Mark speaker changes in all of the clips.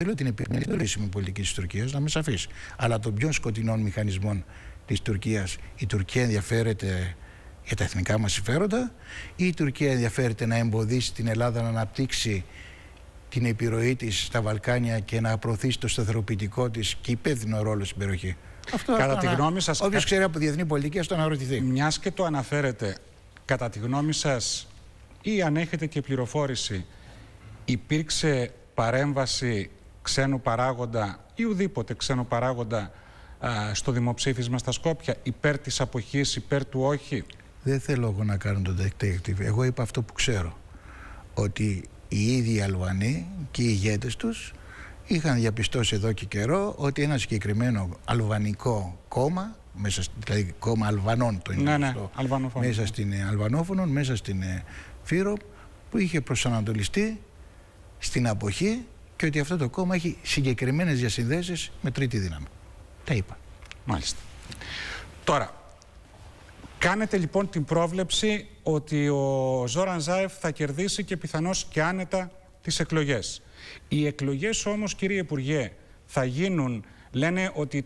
Speaker 1: Θέλω την επίσημη πολιτική της Τουρκίας να με σαφείς. Αλλά των πιο σκοτεινών μηχανισμών της Τουρκίας, η Τουρκία ενδιαφέρεται για τα εθνικά μας συμφέροντα ή η Τουρκία ενδιαφέρεται να εμποδίσει την Ελλάδα να αναπτύξει την επιρροή της στα Βαλκάνια και να προωθήσει το σταθεροποιητικό της και υπεύθυνο ρόλο στην περιοχή? Αυτό
Speaker 2: κατά τη γνώμη σας,
Speaker 1: όποιος ξέρει από διεθνή πολιτική, ας το αναρωτηθεί.
Speaker 2: Μιας και το αναφέρετε, κατά τη γνώμη σας, ή αν έχετε και πληροφόρηση, υπήρξε παρέμβαση ξένου παράγοντα ή ουδήποτε ξένου παράγοντα στο δημοψήφισμα στα Σκόπια, υπέρ της αποχής, υπέρ του όχι?
Speaker 1: Δεν θέλω εγώ να κάνω τον detective. Εγώ είπα αυτό που ξέρω. Ότι οι ίδιοι Αλβανοί και οι ηγέτες τους είχαν διαπιστώσει εδώ και καιρό ότι ένα συγκεκριμένο αλβανικό κόμμα, δηλαδή κόμμα Αλβανών, μέσα στην Αλβανόφωνο, μέσα στην Φύρο, που είχε προσανατολιστεί στην αποχή και ότι αυτό το κόμμα έχει συγκεκριμένες διασυνδέσεις με τρίτη δύναμη. Τα είπα.
Speaker 2: Μάλιστα. Τώρα, κάνετε λοιπόν την πρόβλεψη ότι ο Ζόραν Ζάεφ θα κερδίσει και πιθανώς και άνετα τις εκλογές. Οι εκλογές όμως, κύριε Υπουργέ, θα γίνουν, λένε ότι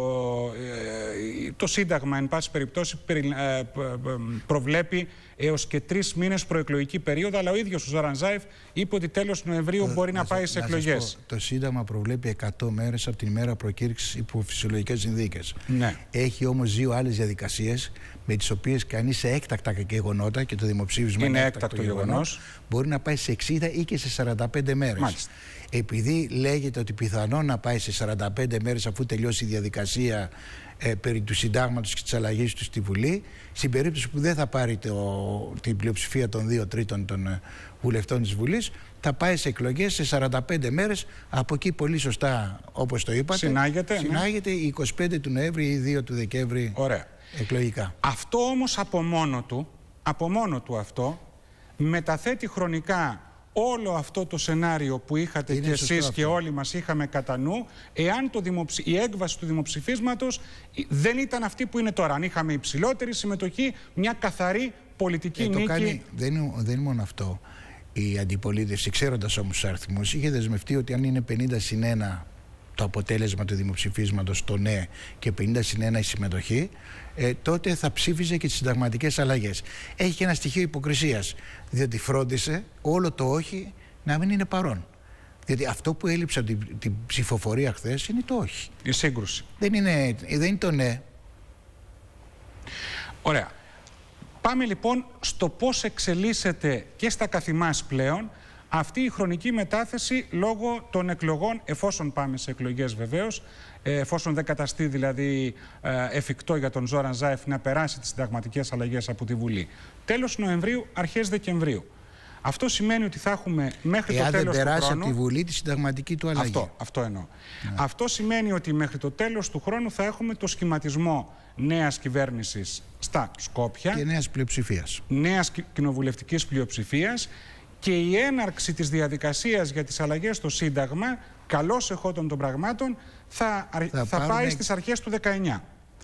Speaker 2: το Σύνταγμα, εν πάση περιπτώσει, προβλέπει έως και 3 μήνες προεκλογική περίοδο, αλλά ο ίδιος ο Ζόραν Ζάεφ είπε ότι τέλος Νοεμβρίου μπορεί να πάει σε εκλογές.
Speaker 1: Το Σύνταγμα προβλέπει 100 μέρες από την ημέρα προκήρυξης υπό φυσιολογικές συνθήκες.
Speaker 2: Ναι.
Speaker 1: Έχει όμως 2 άλλες διαδικασίες με τις οποίες κανείς σε έκτακτα γεγονότα, και το δημοψήφισμα
Speaker 2: είναι έκτακτο γεγονός,
Speaker 1: μπορεί να πάει σε 60 ή και σε 45 μέρες.
Speaker 2: Μάλιστα.
Speaker 1: Επειδή λέγεται ότι πιθανόν να πάει σε 45 μέρες αφού τελειώσει η διαδικασία περί του συντάγματος και της αλλαγής του στη Βουλή, στην περίπτωση που δεν θα πάρει την πλειοψηφία των 2 τρίτων των βουλευτών της Βουλής, θα πάει σε εκλογές σε 45 μέρες. Από εκεί, πολύ σωστά, όπως το είπατε, συνάγεται η 25 του Νοέμβρη ή 2 του Δεκέμβρη.
Speaker 2: Ωραία.
Speaker 1: Εκλογικά.
Speaker 2: Αυτό όμως από μόνο του αυτό μεταθέτει χρονικά όλο αυτό το σενάριο που είχατε και εσείς και όλοι μας είχαμε κατά νου, εάν η έκβαση του δημοψηφίσματος δεν ήταν αυτή που είναι τώρα. Αν είχαμε υψηλότερη συμμετοχή, μια καθαρή πολιτική νίκη.
Speaker 1: Δεν είναι μόνο αυτό. Η αντιπολίτευση, ξέροντας όμως τους αριθμούς, είχε δεσμευτεί ότι αν είναι 50-1 το αποτέλεσμα του δημοψηφίσματος, το ναι, και 50-1 η συμμετοχή, τότε θα ψήφιζε και τις συνταγματικές αλλαγές. Έχει και ένα στοιχείο υποκρισίας, διότι φρόντισε όλο το όχι να μην είναι παρόν. Διότι αυτό που έλειψε από την ψηφοφορία χθες είναι το όχι.
Speaker 2: Η σύγκρουση.
Speaker 1: Δεν είναι το ναι.
Speaker 2: Ωραία. Πάμε λοιπόν στο πώς εξελίσσεται και στα καθημάς πλέον αυτή η χρονική μετάθεση λόγω των εκλογών, εφόσον πάμε σε εκλογές βεβαίως, εφόσον δεν καταστεί δηλαδή εφικτό για τον Ζόραν Ζάεφ να περάσει τις συνταγματικές αλλαγές από τη Βουλή. Τέλος Νοεμβρίου, αρχές Δεκεμβρίου. Αυτό σημαίνει ότι θα έχουμε μέχρι το τέλος του χρόνου...
Speaker 1: δεν περάσει από τη Βουλή τη συνταγματική του αλλαγή.
Speaker 2: Αυτό εννοώ. Ναι. Αυτό σημαίνει ότι μέχρι το τέλος του χρόνου θα έχουμε το σχηματισμό νέας κυβέρνησης στα Σκόπια.
Speaker 1: Και νέας πλειοψηφίας.
Speaker 2: Νέας κοινοβουλευτικής πλειοψηφίας. Και η έναρξη της διαδικασίας για τις αλλαγές στο Σύνταγμα, καλώς εχόντων των πραγμάτων, θα πάει στις αρχές του 19.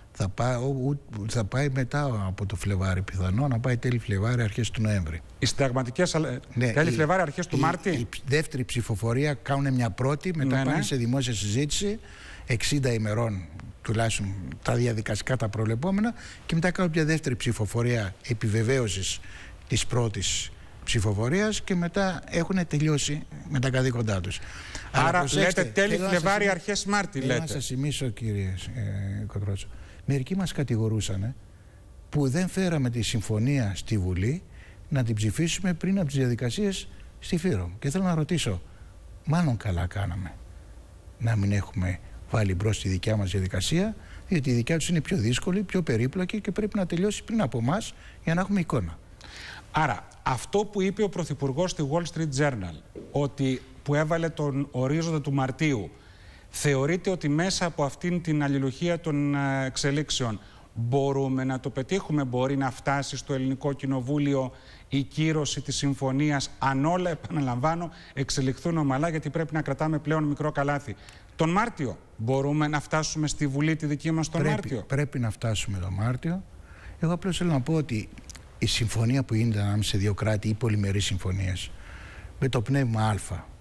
Speaker 1: Θα πάει μετά από το Φλεβάρι, πιθανό να πάει τέλη Φλεβάρι, αρχές του Νοέμβρη.
Speaker 2: Οι συνταγματικές τέλη Φλεβάρι, αρχές του Μάρτη.
Speaker 1: Η δεύτερη ψηφοφορία κάνουν μια πρώτη, μετά πάνε σε δημόσια συζήτηση 60 ημερών τουλάχιστον τα διαδικαστικά τα προβλεπόμενα, και μετά κάνουν μια δεύτερη ψηφοφορία επιβεβαίωσης της πρώτης ψηφοφορίας και μετά έχουν τελειώσει με τα καθήκοντά τους.
Speaker 2: Άρα λέτε τέλη Φλεβάρι, αρχές Μάρτη, λέτε.
Speaker 1: Να σας θυμίσω, κύριε Κοτρότσο, μερικοί μας κατηγορούσαν που δεν φέραμε τη συμφωνία στη Βουλή να την ψηφίσουμε πριν από τις διαδικασίες στη Φύρο. Και θέλω να ρωτήσω, μάλλον καλά κάναμε να μην έχουμε βάλει μπρος τη δικιά μας διαδικασία, διότι η δικιά τους είναι πιο δύσκολη, πιο περίπλοκη και πρέπει να τελειώσει πριν από εμάς για να έχουμε εικόνα.
Speaker 2: Άρα, αυτό που είπε ο Πρωθυπουργός στη Wall Street Journal, ότι που έβαλε τον ορίζοντα του Μαρτίου, θεωρείτε ότι μέσα από αυτήν την αλληλουχία των εξελίξεων μπορούμε να το πετύχουμε? Μπορεί να φτάσει στο Ελληνικό Κοινοβούλιο η κύρωση της συμφωνίας, αν όλα, επαναλαμβάνω, εξελιχθούν ομαλά, γιατί πρέπει να κρατάμε πλέον μικρό καλάθι? Τον Μάρτιο μπορούμε να φτάσουμε στη Βουλή τη δική μας τον Μάρτιο?
Speaker 1: Πρέπει να φτάσουμε τον Μάρτιο. Εγώ απλώς θέλω να πω ότι η συμφωνία που γίνεται ανάμεσα σε δύο κράτη ή πολυμερείς συμφωνίες με το πνεύμα Α,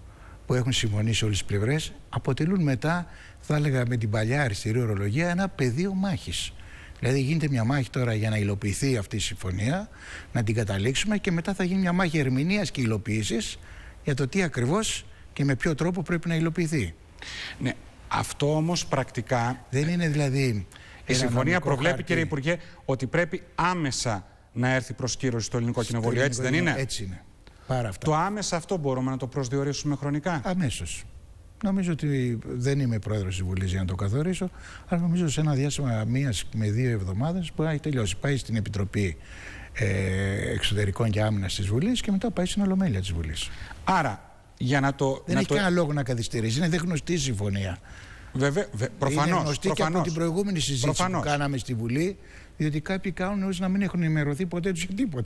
Speaker 1: που έχουν συμφωνήσει όλες τις πλευρές, αποτελούν μετά, θα έλεγα με την παλιά αριστερή ορολογία, ένα πεδίο μάχης. Δηλαδή γίνεται μια μάχη τώρα για να υλοποιηθεί αυτή η συμφωνία, να την καταλήξουμε, και μετά θα γίνει μια μάχη ερμηνείας και υλοποίησης για το τι ακριβώς και με ποιο τρόπο πρέπει να υλοποιηθεί.
Speaker 2: Ναι, αυτό όμως πρακτικά...
Speaker 1: Δεν είναι δηλαδή...
Speaker 2: Η συμφωνία προβλέπει, κύριε Υπουργέ, ότι πρέπει άμεσα να έρθει προσκύρωση στο ελληνικό κοινοβούλιο, έτσι δεν είναι?
Speaker 1: Έτσι είναι. Πάρα αυτά.
Speaker 2: Το άμεσα αυτό μπορούμε να το προσδιορίσουμε χρονικά?
Speaker 1: Αμέσως. Νομίζω ότι δεν είμαι πρόεδρος της Βουλής για να το καθορίσω, αλλά νομίζω σε ένα διάστημα 1 με 2 εβδομάδες που έχει τελειώσει. Πάει στην Επιτροπή Εξωτερικών και Άμυνας της Βουλής και μετά πάει στην Ολομέλεια της Βουλής.
Speaker 2: Άρα, για να το...
Speaker 1: Δεν έχει κανένα λόγο να καθυστερήσει. Είναι γνωστή συμφωνία.
Speaker 2: Βέβαια, προφανώς.
Speaker 1: Είναι γνωστή και από την προηγούμενη συζήτηση που κάναμε στη Βουλή, διότι κάποιοι κάνουν ως να μην έχουν ενημερωθεί ποτέ τους για τίποτα.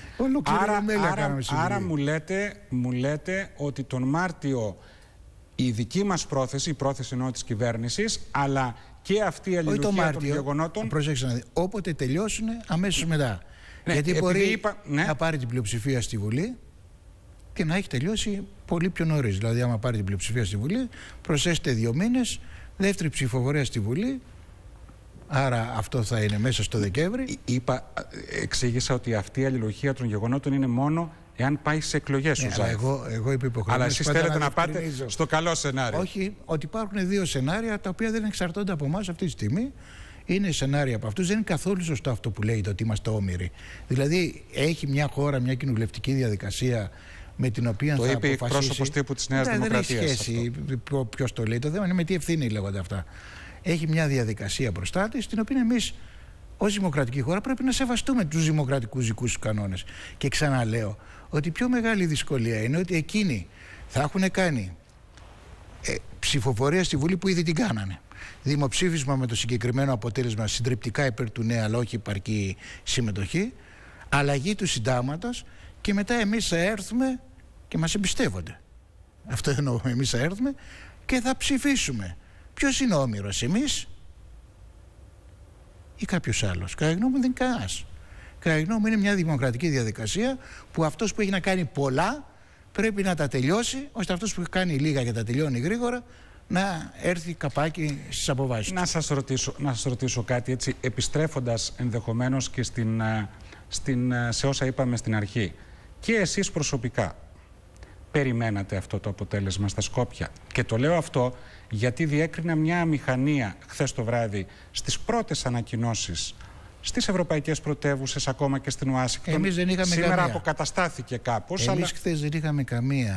Speaker 2: Άρα μου λέτε ότι τον Μάρτιο η δική μας πρόθεση, η πρόθεση εννοώ της κυβέρνησης, αλλά και αυτή η αλληλουχία των γεγονότων...
Speaker 1: Προσέξτε να δείτε, όποτε τελειώσουν αμέσως μετά.
Speaker 2: Ναι,
Speaker 1: γιατί μπορεί να πάρει την πλειοψηφία στη Βουλή και να έχει τελειώσει πολύ πιο νωρίς. Δηλαδή, άμα πάρει την πλειοψηφία στη Βουλή, προσθέσετε 2 μήνες, δεύτερη ψηφοφορία στη Βουλή. Άρα αυτό θα είναι μέσα στο Δεκέμβρη.
Speaker 2: Εξήγησα ότι αυτή η αλληλουχία των γεγονότων είναι μόνο εάν πάει σε εκλογές ο Ζάεφ.
Speaker 1: Εγώ είμαι υποχρεωμένος.
Speaker 2: Αλλά εσείς θέλετε να πάτε στο καλό σενάριο.
Speaker 1: Όχι, ότι υπάρχουν 2 σενάρια τα οποία δεν εξαρτώνται από εμάς αυτή τη στιγμή. Είναι σενάρια από αυτούς. Δεν είναι καθόλου σωστό αυτό που λέγεται ότι είμαστε όμοιροι. Δηλαδή, έχει μια χώρα, μια κοινοβουλευτική διαδικασία με την οποία
Speaker 2: το
Speaker 1: θα
Speaker 2: είπε
Speaker 1: αποφασίσει.
Speaker 2: Πρόσωπος τύπου της Νέας Δημοκρατίας.
Speaker 1: Δεν έχει σχέση ποιος το λέει. Το θέμα είναι με τι ευθύνη λέγονται αυτά. Έχει μια διαδικασία μπροστά της, την οποία εμείς ως δημοκρατική χώρα πρέπει να σεβαστούμε τους δημοκρατικούς δικούς τους κανόνες. Και ξαναλέω ότι η πιο μεγάλη δυσκολία είναι ότι εκείνοι θα έχουν κάνει ψηφοφορία στη Βουλή που ήδη την κάνανε. Δημοψήφισμα με το συγκεκριμένο αποτέλεσμα, συντριπτικά υπέρ του ναι, αλλά όχι επαρκή συμμετοχή, αλλαγή του συντάγματος, και μετά εμείς θα έρθουμε και μας εμπιστεύονται. Αυτό εννοώ, εμείς θα έρθουμε και θα ψηφίσουμε. Ποιος είναι ο όμηρος, εμείς ή κάποιος άλλος? Κατά γνώμη μου δεν είναι κανένας. Κατά γνώμη μου είναι μια δημοκρατική διαδικασία που αυτός που έχει να κάνει πολλά πρέπει να τα τελειώσει, ώστε αυτός που έχει κάνει λίγα και τα τελειώνει γρήγορα να έρθει καπάκι στις αποβάσεις του.
Speaker 2: Να σας ρωτήσω κάτι έτσι, επιστρέφοντας ενδεχομένως και σε όσα είπαμε στην αρχή. Και εσείς προσωπικά περιμένατε αυτό το αποτέλεσμα στα Σκόπια? Και το λέω αυτό γιατί διέκρινα μια αμηχανία χθες το βράδυ στις πρώτες ανακοινώσεις στις ευρωπαϊκές πρωτεύουσες, ακόμα και στην Ουάσιγκτον.
Speaker 1: Εμείς δεν είχαμε
Speaker 2: σήμερα
Speaker 1: καμία.
Speaker 2: Αποκαταστάθηκε κάπως.
Speaker 1: Εμείς χθες δεν είχαμε καμία.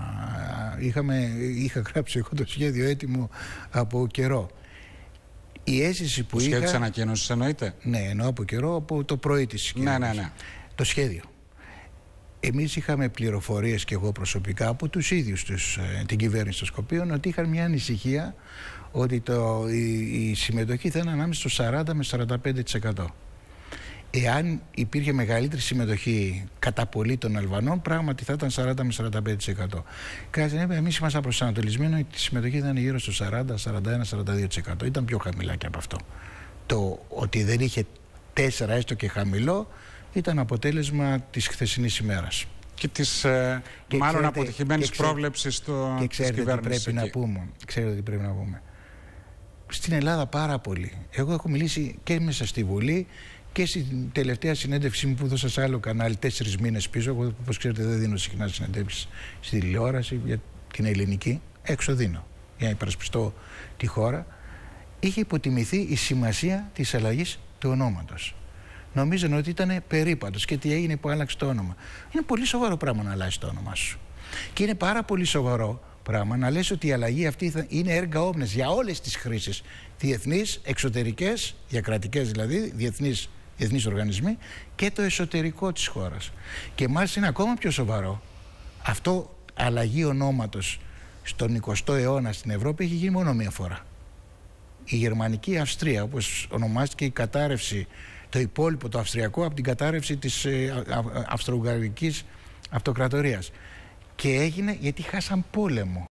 Speaker 1: Είχα γράψει εγώ το σχέδιο έτοιμο από καιρό. Η αίσθηση που
Speaker 2: το
Speaker 1: είχα...
Speaker 2: σχέδιο της ανακοίνωσης εννοείται?
Speaker 1: Ναι, εννοώ από καιρό, από το πρωί της.
Speaker 2: Ναι.
Speaker 1: Το σχέδιο. Εμείς είχαμε πληροφορίες, και εγώ προσωπικά, από τους ίδιους την κυβέρνηση των Σκοπίων, ότι είχαν μια ανησυχία ότι η συμμετοχή θα είναι ανάμεσα στο 40 με 45%. Εάν υπήρχε μεγαλύτερη συμμετοχή κατά πολύ των Αλβανών, πράγματι θα ήταν 40 με 45%. Κατά την έπεια, εμείς ήμασταν προσανατολισμένοι ότι η συμμετοχή ήταν γύρω στο 40, 41, 42%. Ήταν πιο χαμηλά και από αυτό. Το ότι δεν είχε 4 έστω και χαμηλό ήταν αποτέλεσμα της χθεσινής ημέρας.
Speaker 2: Και της μάλλον αποτυχημένης πρόβλεψης της κυβέρνησης.
Speaker 1: Και ξέρετε τι πρέπει να πούμε. Στην Ελλάδα πάρα πολύ. Εγώ έχω μιλήσει και μέσα στη Βουλή και στην τελευταία συνέντευξή μου που δώσα σε άλλο κανάλι 4 μήνες πίσω. Εγώ, όπως ξέρετε, δεν δίνω συχνά συνέντευξεις στη τηλεόραση για την ελληνική. Έξω δίνω για να υπερασπιστώ τη χώρα. Είχε υποτιμηθεί η σημασία της αλλαγής του ονόματος. Νομίζανε ότι ήταν περίπατος και τι έγινε που άλλαξε το όνομα. Είναι πολύ σοβαρό πράγμα να αλλάξει το όνομά σου. Και είναι πάρα πολύ σοβαρό πράγμα να λες ότι η αλλαγή αυτή είναι έργα όμνες για όλες τις χρήσεις. Διεθνείς, εξωτερικές, διακρατικές δηλαδή, διεθνείς οργανισμοί, και το εσωτερικό της χώρας. Και μάλιστα είναι ακόμα πιο σοβαρό. Αυτό αλλαγή ονόματος στον 20ο αιώνα στην Ευρώπη έχει γίνει μόνο μία φορά. Η Γερμανική Αυστρία, όπως ονομάστηκε η κατάρρευση, το υπόλοιπο, το αυστριακό, από την κατάρρευση της Αυστρο-Ουγγαρικής Αυτοκρατορίας. Και έγινε γιατί χάσαν πόλεμο.